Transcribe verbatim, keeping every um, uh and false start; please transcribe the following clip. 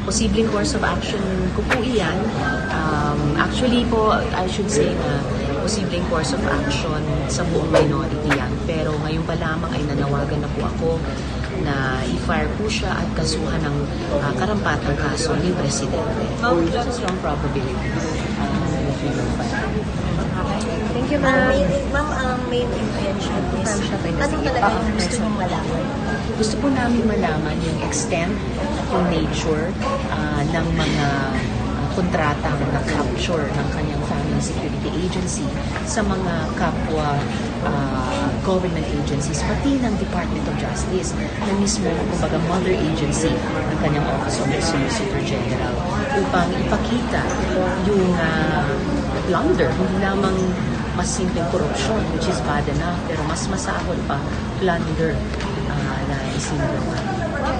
posibleng course of action ko po iyan. Um, actually po, I should say na posibleng course of action sa buong minority yan. Pero ngayon pa lamang ay nanawagan na po ako na i-fire po siya at kasuhan ng uh, karampatang kaso ni Presidente. There's a strong probability. Uh, Thank you, ma'am. Ma'am, ang main intention is, ano talaga yung gusto mong malaman? Gusto po namin malaman yung extent, yung nature uh, ng mga uh, kontratang na-capture ng kanyang family security agency sa mga kapwa uh, government agencies, pati ng Department of Justice, na mismo, kumbaga, mother agency ng kanyang Office of the Solicitor General, upang ipakita yung uh, blunder, hindi lamang mas simpleng korupsyon, which is bad enough, pero mas masahol pa, plunder uh, na isinagawa.